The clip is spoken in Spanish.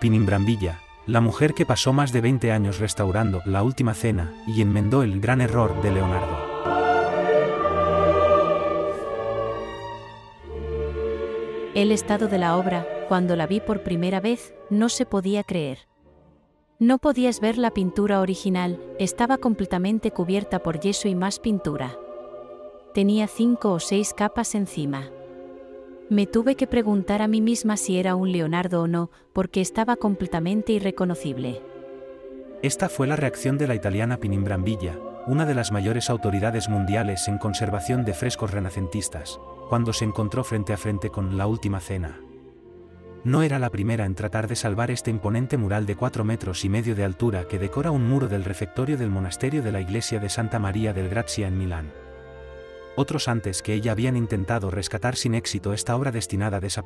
Pinim Brambilla, la mujer que pasó más de 20 años restaurando La Última Cena y enmendó el gran error de Leonardo. El estado de la obra, cuando la vi por primera vez, no se podía creer. No podías ver la pintura original, estaba completamente cubierta por yeso y más pintura. Tenía 5 o 6 capas encima. Me tuve que preguntar a mí misma si era un Leonardo o no, porque estaba completamente irreconocible. Esta fue la reacción de la italiana Pinim Brambilla, una de las mayores autoridades mundiales en conservación de frescos renacentistas, cuando se encontró frente a frente con La Última Cena. No era la primera en tratar de salvar este imponente mural de 4,5 metros de altura que decora un muro del refectorio del monasterio de la iglesia de Santa María del Grazia en Milán. Otros antes que ella habían intentado rescatar sin éxito esta obra destinada a desaparecer.